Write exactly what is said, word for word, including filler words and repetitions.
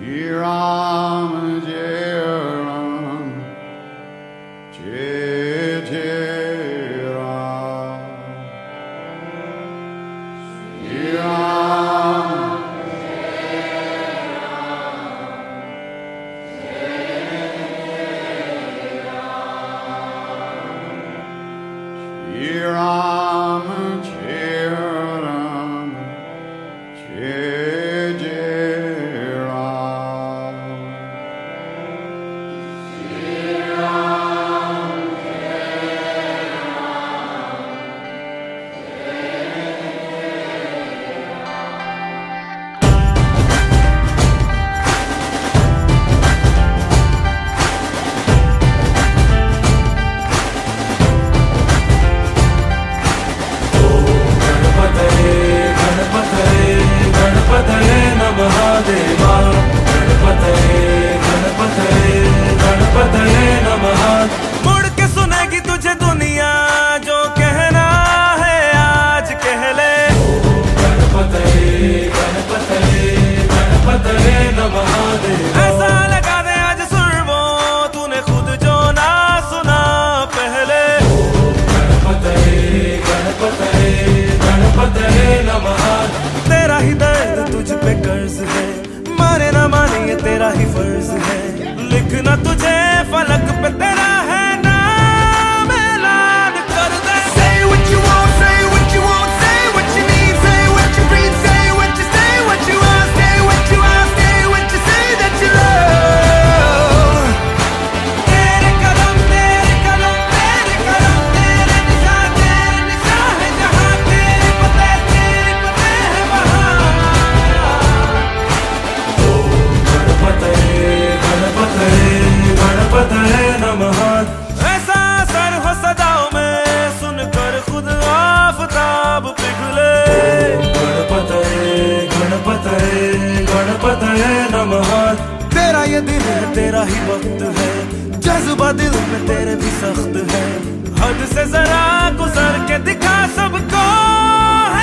Shri Ram Jai Ram, Jai Jai Ram. Shri Ram Shri Ram Jai Ram, Jai Jai Ram. Shri Ram गणपतये गणपतये गणपतये नमः देवा। गणपतये गणपतये गणपतये नमः। मुड़ के सुनेगी तुझे दुनिया, जो कहना है आज कह ले। गणपतये गणपतये गणपतये नमः देवा। ऐसा लगा दे आज सुर वो, तूने खुद जो ना सुना पहले। गणपतये गणपतये गणपतये नमः। तेरा ही दर्द तुझ पे कर्ज है, माने ना माने ये तेरा ही फर्ज है। लिखना तुझे फलक पे तेरा है नाम, ऐलान कर दे। Say what you want, say what you want, say what you need, say what you breathe, say what you say, what you want, say what you want, say what you say that you love. तेरे कदम तेरे कदम तेरे कदम तेरे निशान तेरे निशान है जहाँ। तेरे पते तेरे पते है वहाँ। गणपतये गणपतये गणपतये नमः। ऐसा असर हो सदाओं में, सुनकर खुद आफताब पिघले। गणपतये गणपतये गणपतये नमः। तेरा ये दिन है तेरा ही वक्त है, जज्बा दिल में तेरे भी सख्त है। हद से जरा गुजर के दिखा सबको है